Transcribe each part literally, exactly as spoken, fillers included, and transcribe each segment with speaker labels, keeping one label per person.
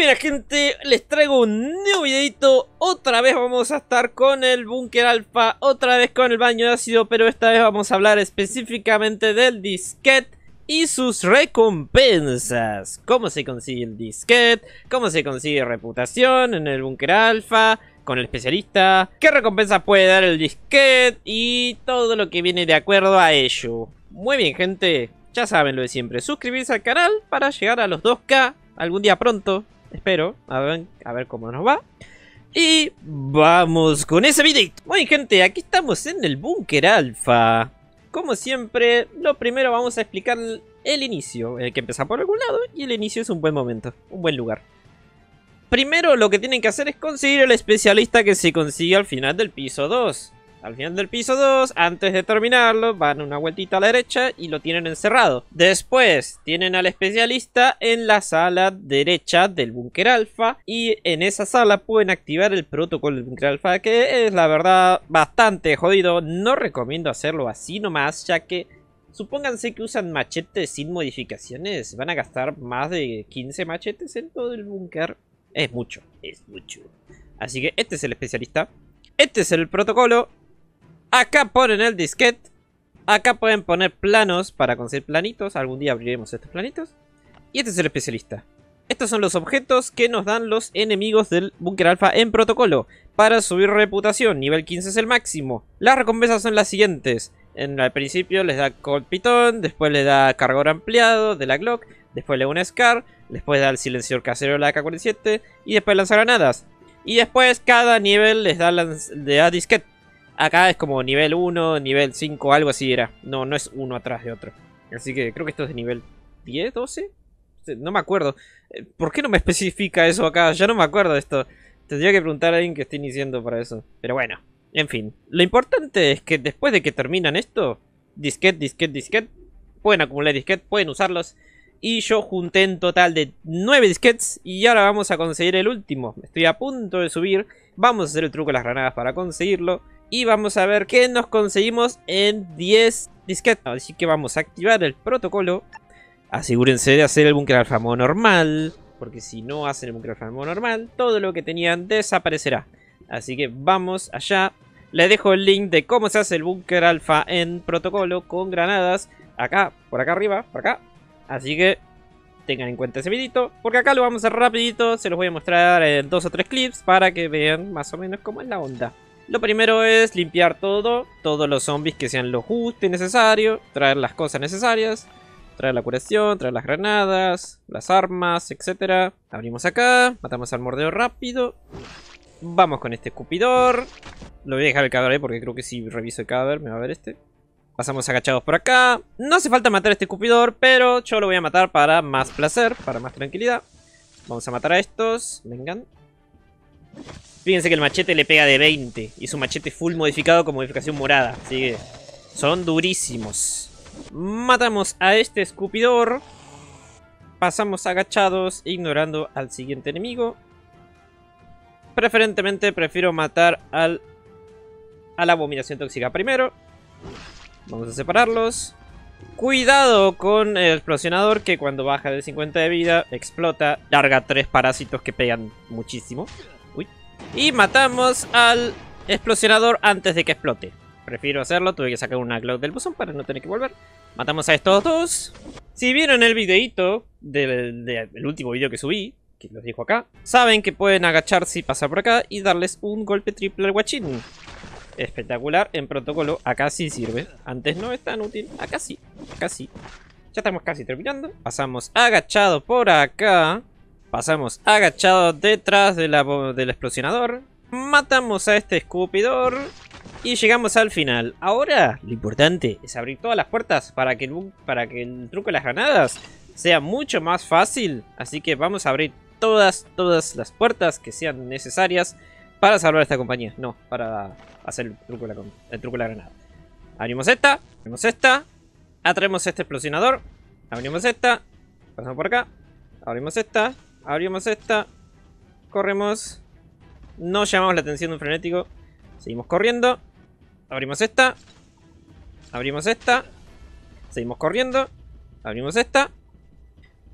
Speaker 1: Muy bien, gente, les traigo un nuevo videito. Otra vez vamos a estar con el búnker alfa, otra vez con el baño de ácido, pero esta vez vamos a hablar específicamente del disquete y sus recompensas. Cómo se consigue el disquete, cómo se consigue reputación en el búnker alfa, con el especialista, qué recompensas puede dar el disquete y todo lo que viene de acuerdo a ello. Muy bien, gente, ya saben lo de siempre, suscribirse al canal para llegar a los dos K algún día pronto. Espero, a ver, a ver cómo nos va. Y vamos con ese video. Muy bien, gente, aquí estamos en el búnker alfa. Como siempre, lo primero vamos a explicar el inicio. Hay que empezar por algún lado y el inicio es un buen momento, un buen lugar. Primero lo que tienen que hacer es conseguir el especialista que se consigue al final del piso dos. Al final del piso dos, antes de terminarlo, van una vueltita a la derecha y lo tienen encerrado. Después, tienen al especialista en la sala derecha del búnker alfa. Y en esa sala pueden activar el protocolo del búnker alfa, que es la verdad bastante jodido. No recomiendo hacerlo así nomás, ya que supónganse que usan machetes sin modificaciones. Van a gastar más de quince machetes en todo el búnker. Es mucho, es mucho. Así que este es el especialista. Este es el protocolo. Acá ponen el disquete. Acá pueden poner planos para conseguir planitos. Algún día abriremos estos planitos. Y este es el especialista. Estos son los objetos que nos dan los enemigos del búnker alfa en protocolo. Para subir reputación, nivel quince es el máximo. Las recompensas son las siguientes. En el principio les da Colt Pitón. Después les da cargador ampliado de la Glock. Después le da un Scar. Después da el silenciador casero de la A K cuarenta y siete. Y después lanzagranadas. Y después cada nivel les da, le da disquete. Acá es como nivel uno, nivel cinco, algo así era. No, no es uno atrás de otro. Así que creo que esto es de nivel diez, doce. No me acuerdo. ¿Por qué no me especifica eso acá? Ya no me acuerdo de esto. Tendría que preguntar a alguien que esté iniciando para eso. Pero bueno, en fin. Lo importante es que después de que terminan esto, disquete, disquete, disquete, pueden acumular disquete, pueden usarlos. Y yo junté en total de nueve disquetes. Y ahora vamos a conseguir el último. Estoy a punto de subir. Vamos a hacer el truco de las granadas para conseguirlo. Y vamos a ver qué nos conseguimos en diez disquetes. Así que vamos a activar el protocolo. Asegúrense de hacer el búnker alfa modo normal. Porque si no hacen el búnker alfa modo normal, todo lo que tenían desaparecerá. Así que vamos allá. Les dejo el link de cómo se hace el búnker alfa en protocolo con granadas. Acá, por acá arriba, por acá. Así que tengan en cuenta ese videito. Porque acá lo vamos a hacer rapidito. Se los voy a mostrar en dos o tres clips para que vean más o menos cómo es la onda. Lo primero es limpiar todo, todos los zombies que sean lo justo y necesario, traer las cosas necesarias, traer la curación, traer las granadas, las armas, etcétera. Abrimos acá, matamos al mordeo rápido. Vamos con este escupidor. Lo voy a dejar el cadáver ahí porque creo que si reviso el cadáver me va a ver este. Pasamos agachados por acá. No hace falta matar a este escupidor, pero yo lo voy a matar para más placer, para más tranquilidad. Vamos a matar a estos, vengan. Fíjense que el machete le pega de veinte. Y es un machete full modificado con modificación morada. Así que son durísimos. Matamos a este escupidor. Pasamos agachados, ignorando al siguiente enemigo. Preferentemente prefiero matar al a la abominación tóxica primero. Vamos a separarlos. Cuidado con el explosionador, que cuando baja de cincuenta de vida explota. Larga tres parásitos que pegan muchísimo. Uy. Y matamos al explosionador antes de que explote. Prefiero hacerlo, tuve que sacar una Glock del buzón para no tener que volver. Matamos a estos dos. Si vieron el videito del, del, del último video que subí, que los dejo acá, saben que pueden agacharse y pasar por acá y darles un golpe triple al guachín. Espectacular, en protocolo, acá sí sirve. Antes no es tan útil, acá sí, acá sí. Ya estamos casi terminando. Pasamos agachado por acá. Pasamos agachados detrás de la, del explosionador. Matamos a este escupidor. Y llegamos al final. Ahora lo importante es abrir todas las puertas para que el, para que el truco de las granadas sea mucho más fácil. Así que vamos a abrir todas, todas las puertas que sean necesarias para salvar a esta compañía. No, para hacer el truco de la, el truco de la granada. Abrimos esta, abrimos esta. Atraemos este explosionador. Abrimos esta. Pasamos por acá. Abrimos esta. Abrimos esta. Corremos. No llamamos la atención de un frenético. Seguimos corriendo. Abrimos esta. Abrimos esta. Seguimos corriendo. Abrimos esta.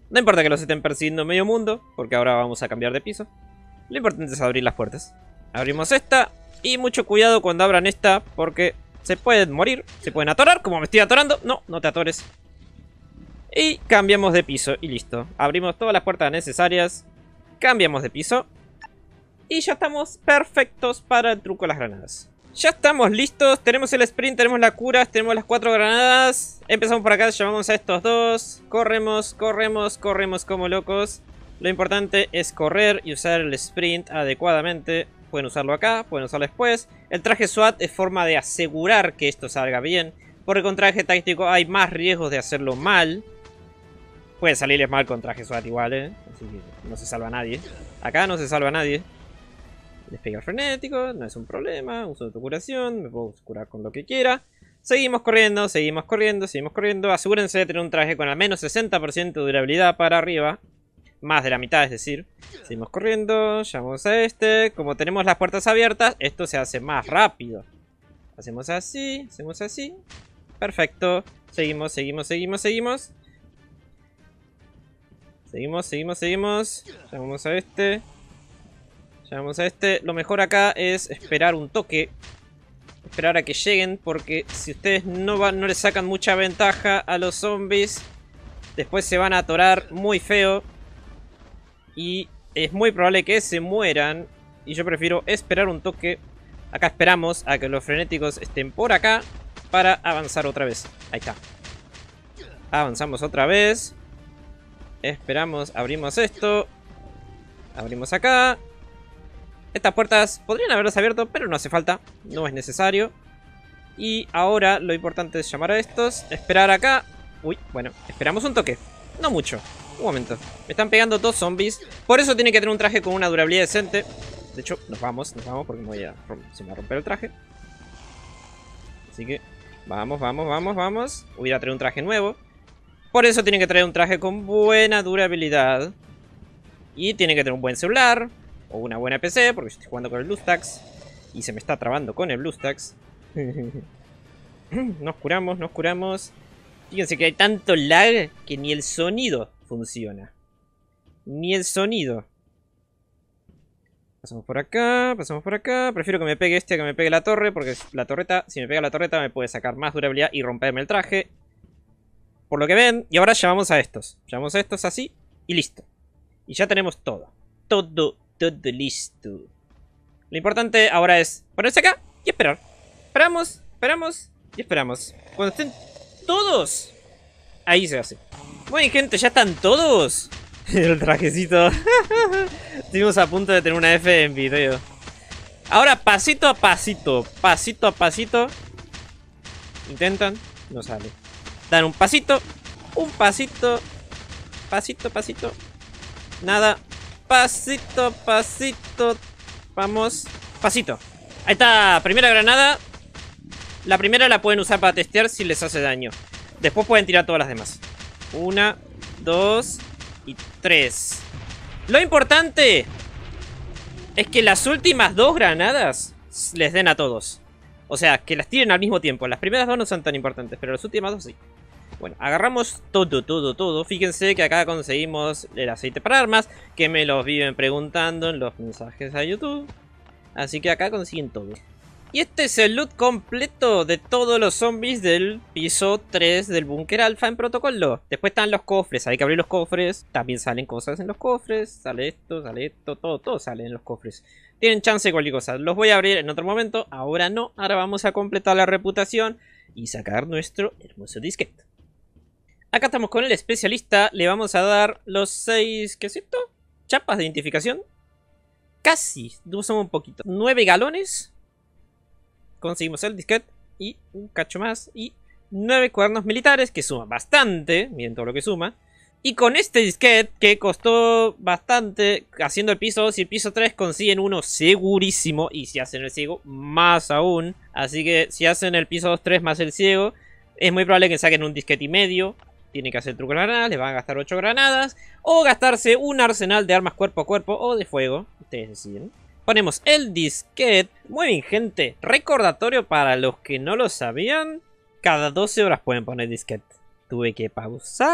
Speaker 1: No importa que los estén persiguiendo medio mundo, porque ahora vamos a cambiar de piso. Lo importante es abrir las puertas. Abrimos esta, y mucho cuidado cuando abran esta, porque se pueden morir, se pueden atorar, como me estoy atorando. No, no te atores. Y cambiamos de piso, y listo. Abrimos todas las puertas necesarias, cambiamos de piso, y ya estamos perfectos para el truco de las granadas. Ya estamos listos, tenemos el sprint, tenemos la cura, tenemos las cuatro granadas. Empezamos por acá, llamamos a estos dos. Corremos, corremos, corremos como locos. Lo importante es correr y usar el sprint adecuadamente. Pueden usarlo acá, pueden usarlo después. El traje SWAT es forma de asegurar que esto salga bien, porque con traje táctico hay más riesgos de hacerlo mal. Puede salirles mal con traje SWAT igual, ¿eh? Así que no se salva nadie. Acá no se salva nadie. Despegar frenético, no es un problema. Uso de autocuración, me puedo curar con lo que quiera. Seguimos corriendo, seguimos corriendo, seguimos corriendo. Asegúrense de tener un traje con al menos sesenta por ciento de durabilidad para arriba. Más de la mitad, es decir. Seguimos corriendo, llamamos a este. Como tenemos las puertas abiertas, esto se hace más rápido. Hacemos así, hacemos así. Perfecto. Seguimos, seguimos, seguimos, seguimos. Seguimos, seguimos, seguimos. Llamamos a este. Llamamos a este. Lo mejor acá es esperar un toque. Esperar a que lleguen, porque si ustedes no, van, no les sacan mucha ventaja a los zombies, después se van a atorar muy feo. Y es muy probable que se mueran. Y yo prefiero esperar un toque. Acá esperamos a que los frenéticos estén por acá para avanzar otra vez. Ahí está. Avanzamos otra vez. Esperamos, abrimos esto. Abrimos acá. Estas puertas podrían haberlas abierto, pero no hace falta. No es necesario. Y ahora lo importante es llamar a estos. Esperar acá. Uy, bueno, esperamos un toque. No mucho. Un momento. Me están pegando dos zombies. Por eso tiene que tener un traje con una durabilidad decente. De hecho, nos vamos, nos vamos porque me voy a, se me va a romper el traje. Así que vamos, vamos, vamos, vamos. Hubiera traído un traje nuevo. Por eso tiene que traer un traje con buena durabilidad. Y tiene que tener un buen celular. O una buena P C, porque yo estoy jugando con el BlueStacks. Y se me está trabando con el BlueStacks. Nos curamos, nos curamos. Fíjense que hay tanto lag que ni el sonido funciona. Ni el sonido. Pasamos por acá, pasamos por acá. Prefiero que me pegue este a que me pegue la torre, porque la torreta, si me pega la torreta me puede sacar más durabilidad y romperme el traje. Por lo que ven, y ahora llamamos a estos. Llamamos a estos así y listo. Y ya tenemos todo. Todo, todo listo. Lo importante ahora es ponerse acá y esperar. Esperamos, esperamos y esperamos. Cuando estén todos, ahí se hace. Bueno, gente, ya están todos. El trajecito. Estuvimos a punto de tener una F en video. Ahora pasito a pasito, pasito a pasito. Intentan, no sale. Dan un pasito, un pasito, pasito, pasito. Nada, pasito, pasito. Vamos, pasito. Ahí está, primera granada. La primera la pueden usar para testear si les hace daño. Después pueden tirar todas las demás. Una, dos y tres. Lo importante es que las últimas dos granadas les den a todos. O sea, que las tiren al mismo tiempo. Las primeras dos no son tan importantes, pero las últimas dos sí. Bueno, agarramos todo, todo, todo. Fíjense que acá conseguimos el aceite para armas, que me los viven preguntando en los mensajes a YouTube. Así que acá consiguen todo. Y este es el loot completo de todos los zombies del piso tres del búnker alfa en protocolo. Después están los cofres, hay que abrir los cofres. También salen cosas en los cofres. Sale esto, sale esto, todo, todo sale en los cofres. Tienen chance de cualquier cosa. Los voy a abrir en otro momento, ahora no. Ahora vamos a completar la reputación y sacar nuestro hermoso disquete. Acá estamos con el especialista. Le vamos a dar los seis, ¿qué es esto? Chapas de identificación. Casi, usamos un poquito. nueve galones. Conseguimos el disquete y un cacho más. Y nueve cuadernos militares, que suma bastante. Miren todo lo que suma. Y con este disquete, que costó bastante, haciendo el piso dos y el piso tres, consiguen uno segurísimo. Y si hacen el ciego, más aún. Así que si hacen el piso dos, tres más el ciego, es muy probable que saquen un disquete y medio. Tienen que hacer el truco de granadas, les van a gastar ocho granadas. O gastarse un arsenal de armas cuerpo a cuerpo o de fuego. Ustedes deciden. Ponemos el disquete. Muy bien, gente. Recordatorio para los que no lo sabían. Cada doce horas pueden poner disquete. Tuve que pausar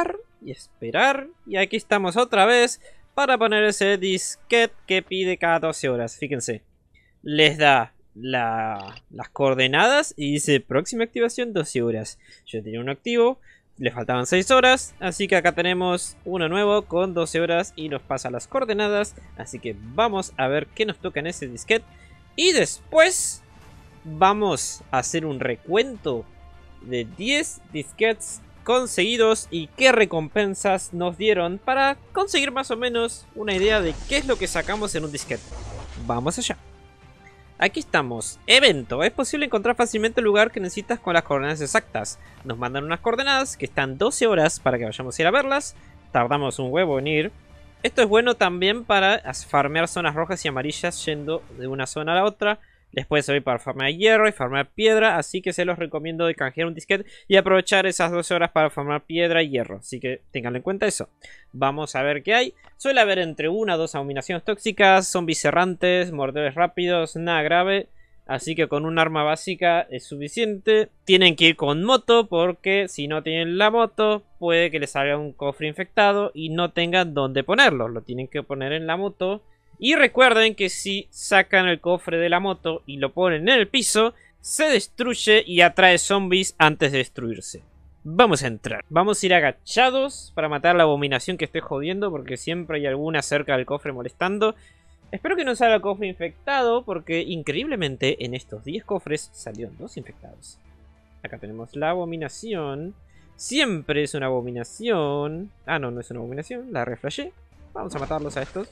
Speaker 1: y esperar. Y aquí estamos otra vez para poner ese disquete que pide cada doce horas. Fíjense, les da la, las coordenadas y dice próxima activación doce horas. Yo tenía uno activo, le faltaban seis horas, así que acá tenemos uno nuevo con doce horas y nos pasa las coordenadas. Así que vamos a ver qué nos toca en ese disquete. Y después vamos a hacer un recuento de diez disquetes conseguidos y qué recompensas nos dieron para conseguir más o menos una idea de qué es lo que sacamos en un disquete. Vamos allá. Aquí estamos. Evento. Es posible encontrar fácilmente el lugar que necesitas con las coordenadas exactas. Nos mandan unas coordenadas que están doce horas para que vayamos a ir a verlas. Tardamos un huevo en ir. Esto es bueno también para farmear zonas rojas y amarillas yendo de una zona a la otra. Les puede servir para farmear hierro y farmear piedra, así que se los recomiendo de canjear un disquete y aprovechar esas doce horas para farmear piedra y hierro. Así que tenganlo en cuenta eso. Vamos a ver qué hay. Suele haber entre una o dos abominaciones tóxicas, zombies errantes, mordedores rápidos, nada grave. Así que con un arma básica es suficiente. Tienen que ir con moto porque si no tienen la moto puede que les salga un cofre infectado y no tengan dónde ponerlo. Lo tienen que poner en la moto. Y recuerden que si sacan el cofre de la moto y lo ponen en el piso, se destruye y atrae zombies antes de destruirse. Vamos a entrar. Vamos a ir agachados para matar la abominación que esté jodiendo, porque siempre hay alguna cerca del cofre molestando. Espero que no salga el cofre infectado, porque increíblemente en estos diez cofres salieron dos infectados. Acá tenemos la abominación. Siempre es una abominación. Ah, no, no es una abominación, la reflashé. Vamos a matarlos a estos.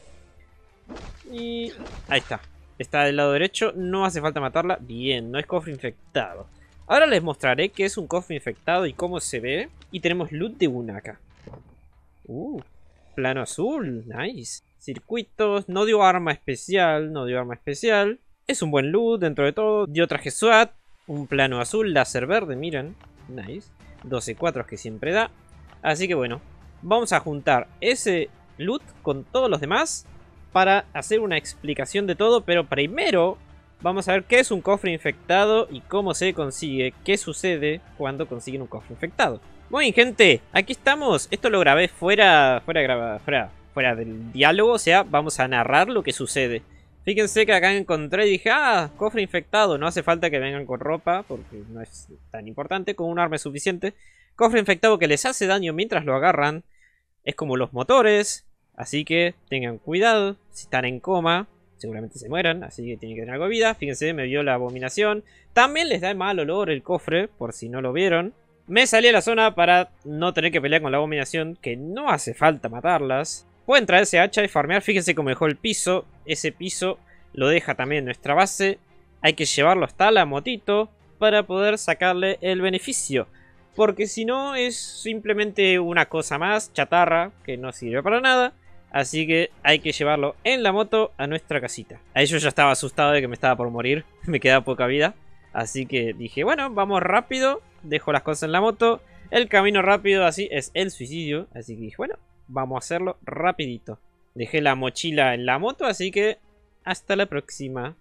Speaker 1: Y ahí está. Está del lado derecho. No hace falta matarla. Bien, no es cofre infectado. Ahora les mostraré qué es un cofre infectado y cómo se ve. Y tenemos loot de una acá. Uh, plano azul. Nice. Circuitos. No dio arma especial. No dio arma especial. Es un buen loot dentro de todo. Dio traje SWAT. Un plano azul. Láser verde. Miren. Nice. doce cuatro que siempre da. Así que bueno. Vamos a juntar ese loot con todos los demás para hacer una explicación de todo, pero primero vamos a ver qué es un cofre infectado y cómo se consigue, qué sucede cuando consiguen un cofre infectado. Muy bien, gente, aquí estamos. Esto lo grabé fuera, fuera, graba, fuera, fuera del diálogo, o sea, vamos a narrar lo que sucede. Fíjense que acá encontré y dije, ah, cofre infectado, no hace falta que vengan con ropa, porque no es tan importante, con un arma es suficiente. Cofre infectado que les hace daño mientras lo agarran, es como los motores. Así que tengan cuidado, si están en coma, seguramente se mueran, así que tienen que tener algo de vida. Fíjense, me vio la abominación. También les da mal olor el cofre, por si no lo vieron. Me salí a la zona para no tener que pelear con la abominación, que no hace falta matarlas. Pueden traerse hacha y farmear, fíjense cómo dejó el piso. Ese piso lo deja también nuestra base. Hay que llevarlo hasta la motito para poder sacarle el beneficio. Porque si no es simplemente una cosa más, chatarra, que no sirve para nada. Así que hay que llevarlo en la moto a nuestra casita. Ahí yo ya estaba asustado de que me estaba por morir. Me quedaba poca vida. Así que dije, bueno, vamos rápido. Dejo las cosas en la moto. El camino rápido así es el suicidio. Así que dije, bueno, vamos a hacerlo rapidito. Dejé la mochila en la moto, así que hasta la próxima.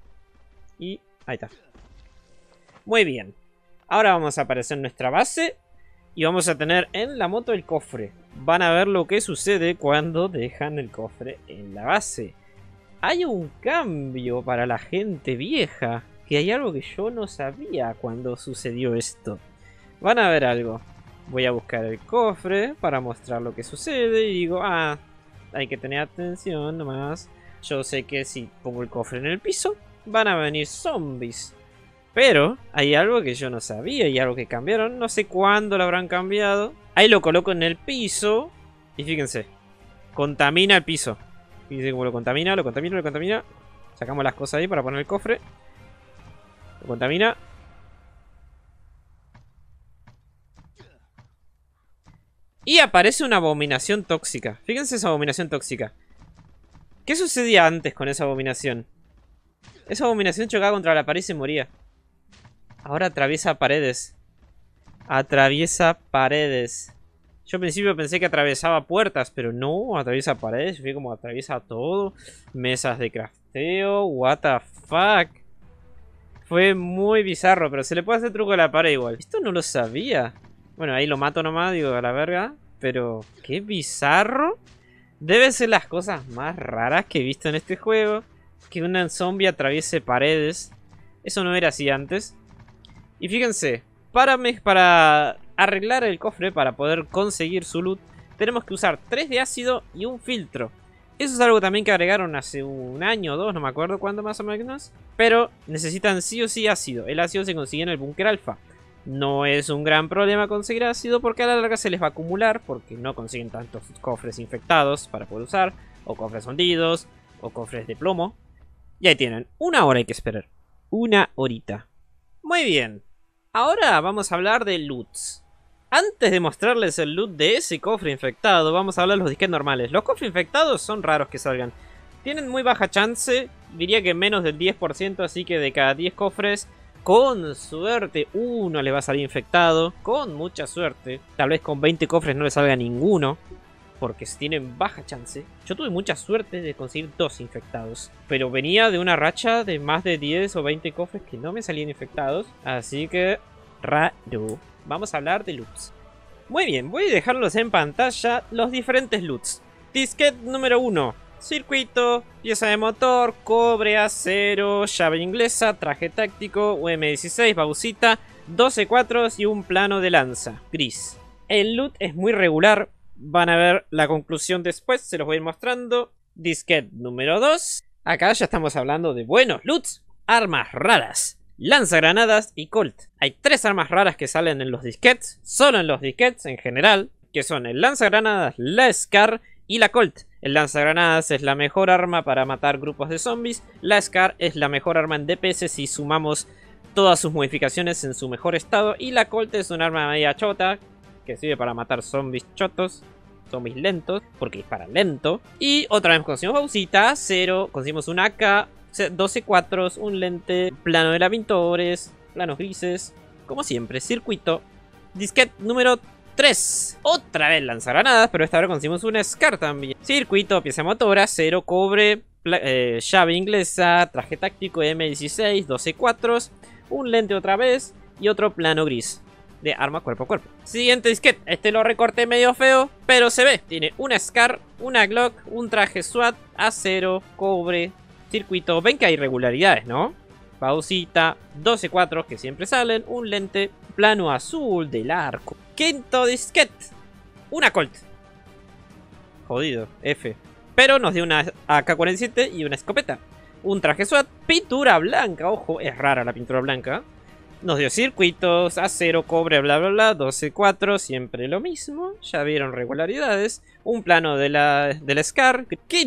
Speaker 1: Y ahí está. Muy bien. Ahora vamos a aparecer en nuestra base. Y vamos a tener en la moto el cofre. Van a ver lo que sucede cuando dejan el cofre en la base. Hay un cambio para la gente vieja. Que hay algo que yo no sabía cuando sucedió esto. Van a ver algo. Voy a buscar el cofre para mostrar lo que sucede. Y digo, ah, hay que tener atención nomás. Yo sé que si pongo el cofre en el piso, van a venir zombies. Pero hay algo que yo no sabía y algo que cambiaron. No sé cuándo lo habrán cambiado. Ahí lo coloco en el piso. Y fíjense. Contamina el piso. Fíjense cómo lo contamina, lo contamina, lo contamina. Sacamos las cosas ahí para poner el cofre. Lo contamina. Y aparece una abominación tóxica. Fíjense esa abominación tóxica. ¿Qué sucedía antes con esa abominación? Esa abominación chocaba contra la pared y se moría. Ahora atraviesa paredes. Atraviesa paredes. Yo al principio pensé que atravesaba puertas, pero no, atraviesa paredes. Yo vi como atraviesa todo. Mesas de crafteo. What the fuck. Fue muy bizarro, pero se le puede hacer truco a la pared igual. Esto no lo sabía. Bueno, ahí lo mato nomás, digo, a la verga. pero qué bizarro. Debe ser las cosas más raras que he visto en este juego. Que un zombie atraviese paredes. Eso no era así antes. Y fíjense, para, me, para arreglar el cofre, para poder conseguir su loot, tenemos que usar tres de ácido y un filtro. Eso es algo también que agregaron hace un año o dos, no me acuerdo cuándo más o menos. Pero necesitan sí o sí ácido. El ácido se consigue en el búnker alfa. No es un gran problema conseguir ácido porque a la larga se les va a acumular. Porque no consiguen tantos cofres infectados para poder usar. O cofres hundidos. O cofres de plomo. Y ahí tienen. Una hora hay que esperar. Una horita. Muy bien. Ahora vamos a hablar de loots. Antes de mostrarles el loot de ese cofre infectado, vamos a hablar de los disquetes normales. Los cofres infectados son raros que salgan. Tienen muy baja chance, diría que menos del diez por ciento, así que de cada diez cofres, con suerte, uno le va a salir infectado. Con mucha suerte. Tal vez con veinte cofres no le salga ninguno, porque tienen baja chance. Yo tuve mucha suerte de conseguir dos infectados, pero venía de una racha de más de diez o veinte cofres que no me salían infectados. Así que, raro. Vamos a hablar de loots. Muy bien, voy a dejarlos en pantalla los diferentes loots. Disquete número uno. Circuito, pieza de motor, cobre, acero, llave inglesa, traje táctico, U M dieciséis, baucita, doce cuatros y un plano de lanza, gris. El loot es muy regular. Van a ver la conclusión después, se los voy a ir mostrando. Disquete número dos. Acá ya estamos hablando de buenos loots. Armas raras. Lanzagranadas y Colt. Hay tres armas raras que salen en los disquetes, solo en los disquetes en general, que son el lanzagranadas, la Scar y la Colt. El lanzagranadas es la mejor arma para matar grupos de zombies, la Scar es la mejor arma en D P S si sumamos todas sus modificaciones en su mejor estado, y la Colt es un arma media chota, que sirve para matar zombies chotos, zombies lentos, porque dispara lento. Y otra vez conseguimos baucita, cero, conseguimos un A K, doce cuatros, un lente, plano de labintores, planos grises, como siempre, circuito. Disquete número tres. Otra vez lanzagranadas, pero esta vez conseguimos una Scar también. Circuito, pieza motora, cero, cobre, eh, llave inglesa, traje táctico M dieciséis, doce cuatros, un lente otra vez y otro plano gris de arma cuerpo a cuerpo. Siguiente disquete. Este lo recorté medio feo, pero se ve. Tiene una Scar, una Glock, un traje SWAT, acero, cobre, circuito. Ven que hay irregularidades, ¿no? Pausita, doce cuatros que siempre salen, un lente, plano azul del arco. Quinto disquete. Una Colt. Jodido, F. Pero nos dio una A K cuarenta y siete y una escopeta. Un traje SWAT, pintura blanca. Ojo, es rara la pintura blanca. Nos dio circuitos, acero, cobre, bla bla bla, doce cuatro, siempre lo mismo. Ya vieron regularidades. Un plano de la, de la Scar.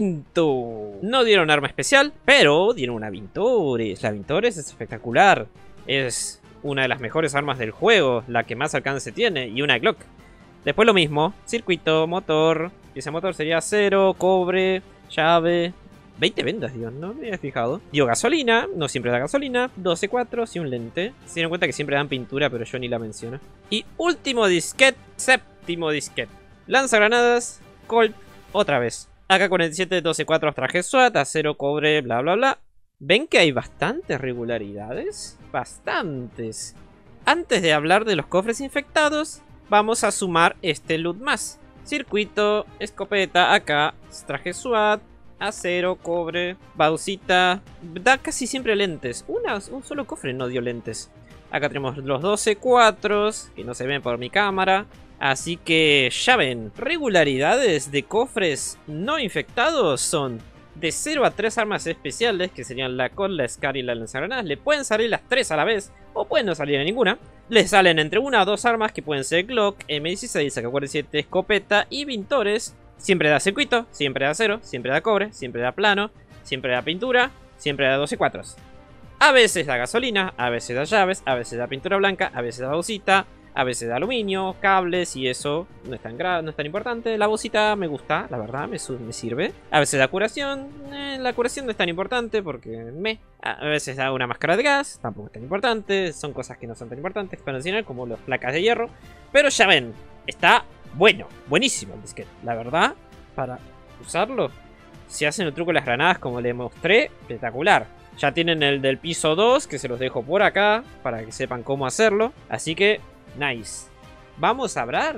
Speaker 1: Quinto. No dieron arma especial, pero dieron una Vintores. La Vintores es espectacular. Es una de las mejores armas del juego, la que más alcance tiene. Y una Glock. Después lo mismo. Circuito, motor. Pieza motor sería acero, cobre, llave. veinte vendas, Dios, no me había fijado. Dio gasolina, no siempre da gasolina. doce cuatros y un lente. Se dieron cuenta que siempre dan pintura, pero yo ni la menciono. Y último disquete, séptimo disquete. Lanzagranadas, Colt, otra vez. A K cuarenta y siete, doce cuatros, traje SWAT, acero, cobre, bla bla bla. ¿Ven que hay bastantes regularidades? Bastantes. Antes de hablar de los cofres infectados, vamos a sumar este loot más. Circuito, escopeta, A K, traje SWAT, acero, cobre, baucita. Da casi siempre lentes. Una, un solo cofre no dio lentes. Acá tenemos los doce cuatros, que no se ven por mi cámara. Así que ya ven, regularidades de cofres no infectados son de cero a tres armas especiales, que serían la Colt, la Scar y la lanzagranadas. Le pueden salir las tres a la vez, o pueden no salir a ninguna. Les salen entre una o dos armas que pueden ser Glock, M dieciséis, A K cuarenta y siete, escopeta y Vintores. Siempre da circuito, siempre da acero, siempre da cobre, siempre da plano, siempre da pintura, siempre da doce cuatros. A veces da gasolina, a veces da llaves, a veces da pintura blanca, a veces da bocita, a veces da aluminio, cables y eso no es tan, no es tan importante. La bocita me gusta, la verdad, me, me sirve. A veces da curación, eh, la curación no es tan importante porque me... A veces da una máscara de gas, tampoco es tan importante. Son cosas que no son tan importantes para mencionar, como las placas de hierro. Pero ya ven, está... bueno, buenísimo el disquete. La verdad, para usarlo, si hacen el truco de las granadas como les mostré, espectacular. Ya tienen el del piso dos, que se los dejo por acá, para que sepan cómo hacerlo. Así que, nice. Vamos a hablar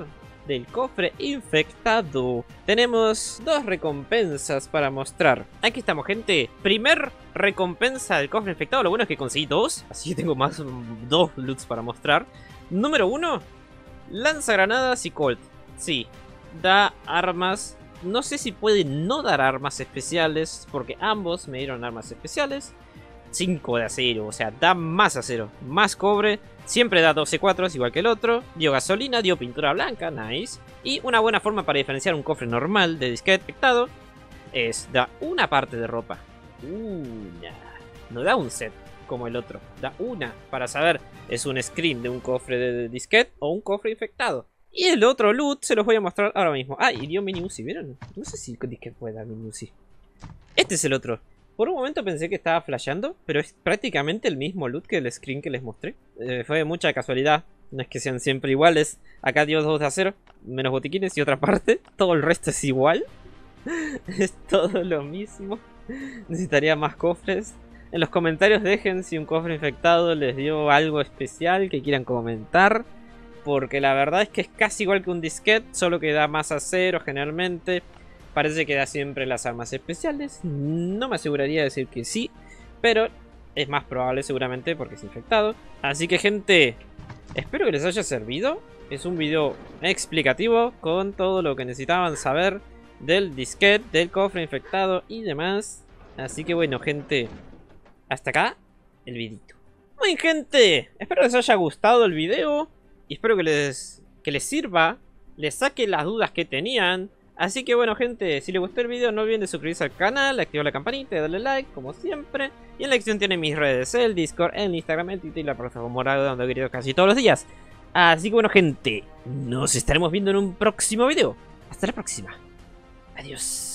Speaker 1: del cofre infectado. Tenemos dos recompensas para mostrar. Aquí estamos, gente. Primer recompensa del cofre infectado. Lo bueno es que conseguí dos, así que tengo más dos loots para mostrar. Número uno, lanzagranadas y Colt. Sí, da armas. No sé si puede no dar armas especiales, porque ambos me dieron armas especiales. cinco de acero, o sea, da más acero, más cobre. Siempre da doce cuatro, igual que el otro. Dio gasolina, dio pintura blanca, nice. Y una buena forma para diferenciar un cofre normal de disquete infectado es, da una parte de ropa. Una. No da un set como el otro, da una para saber es un screen de un cofre de disquete o un cofre infectado. Y el otro loot se los voy a mostrar ahora mismo. Ah, y dio mini Uzi, ¿vieron? No sé si disquete puede dar mini Uzi. Este es el otro. Por un momento pensé que estaba flasheando, pero es prácticamente el mismo loot que el screen que les mostré. Eh, fue de mucha casualidad, no es que sean siempre iguales. Acá dio dos de acero, menos botiquines y otra parte. Todo el resto es igual. Es todo lo mismo. Necesitaría más cofres. En los comentarios dejen si un cofre infectado les dio algo especial que quieran comentar. Porque la verdad es que es casi igual que un disquete, solo que da más acero generalmente. Parece que da siempre las armas especiales. No me aseguraría de decir que sí, pero es más probable seguramente porque es infectado. Así que, gente, espero que les haya servido. Es un video explicativo con todo lo que necesitaban saber del disquete, del cofre infectado y demás. Así que bueno, gente, hasta acá el videito. Muy bien, gente, espero que les haya gustado el video y espero que les, que les sirva, les saque las dudas que tenían. Así que bueno, gente, si les gustó el video no olviden de suscribirse al canal, activar la campanita y darle like como siempre. Y en la descripción tienen mis redes, el Discord, el Instagram, el Twitter y la plataforma morada donde grito casi todos los días. Así que bueno, gente, nos estaremos viendo en un próximo video. Hasta la próxima. Adiós.